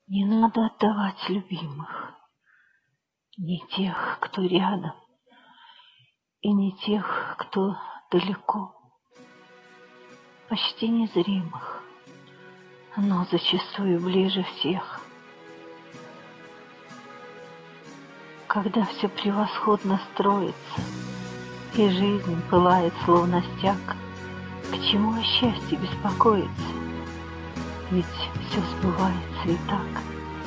Не надо отдавать любимых, не тех, кто рядом, и не тех, кто далеко, почти незримых, но зачастую ближе всех. Когда все превосходно строится, и жизнь пылает словно стяг, к чему о счастье беспокоиться? Ведь все сбывается и так.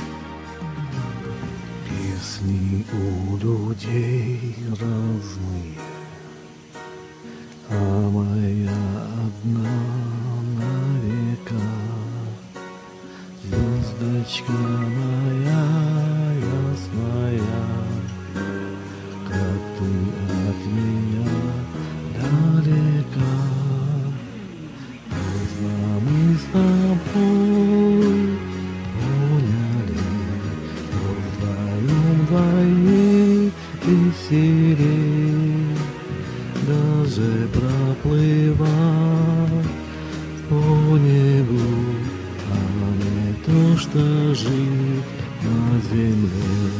Песни у людей разные, а моя одна на века. Звездочка моя ясная, как ты от меня далека. Поздно мы с тобой поняли, что вдвоем вдвоем веселей, даже проплывать по небу, а не то, что жить на земле.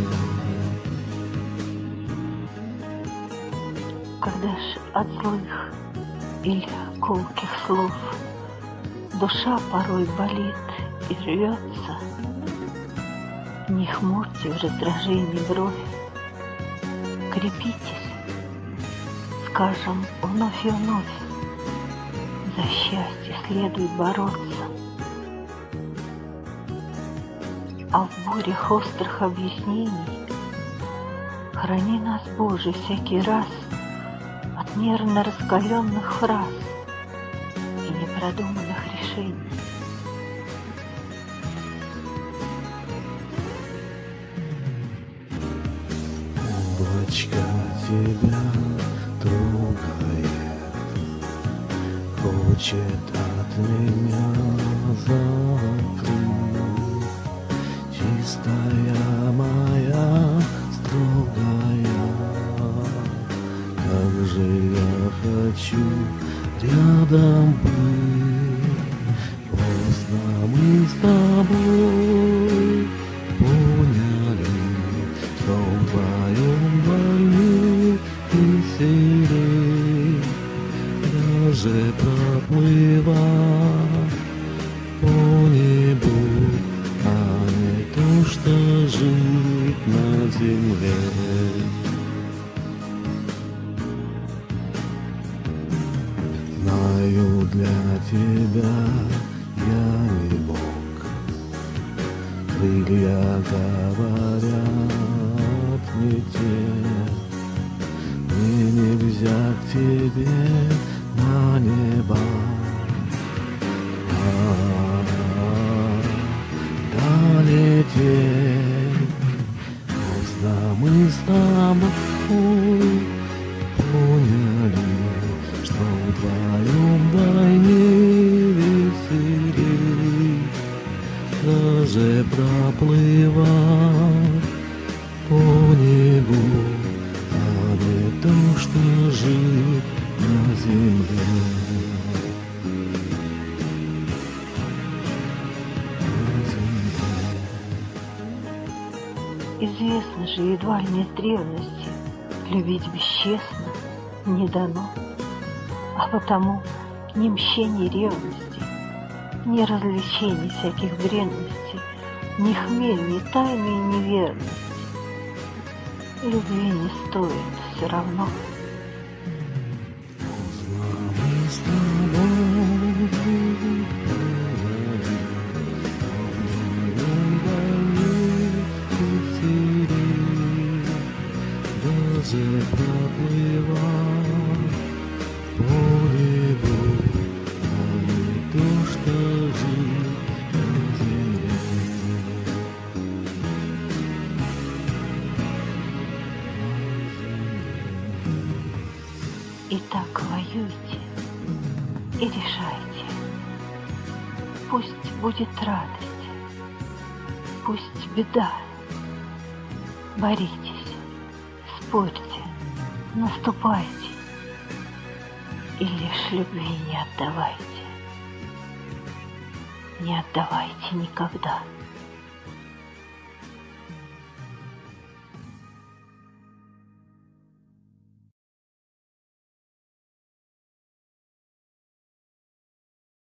Когда ж от злых или колких слов душа порой болит и рвется, не хмурьте в раздражении бровь, крепитесь, скажем вновь и вновь, за счастье следует бороться. А в бурях острых объяснений храни нас, Боже, всякий раз от нервно раскаленных фраз и непродуманных решений. Облачко тебя трогает, хочет от меня закрыть. Чистая моя, строгая, как же я хочу рядом быть. Поздно мы с тобой поняли, что вдвоем вдвоем веселей, даже проплывать по небу, а не то, что жить на земле. Знаю, для тебя я не Бог, крылья говорят не те, мне нельзя к тебе на небо. Долететь, поздно мы с тобой поняли, что вдвоем вдвойне веселей, даже проплывать по небу, а не то, что жить на земле. Известно же едва ли не с древности, любить бесчестно не дано, а потому ни мщения ревности, ни развлечений всяких бренностей, ни хмель, ни тайны и неверности любви не стоит все равно. Даже проплывать по небу, а не то, что жить на земле. Итак, воюйте и решайте. Пусть будет радость, пусть беда. Боритесь, спорьте, наступайте, и лишь любви не отдавайте. Не отдавайте никогда.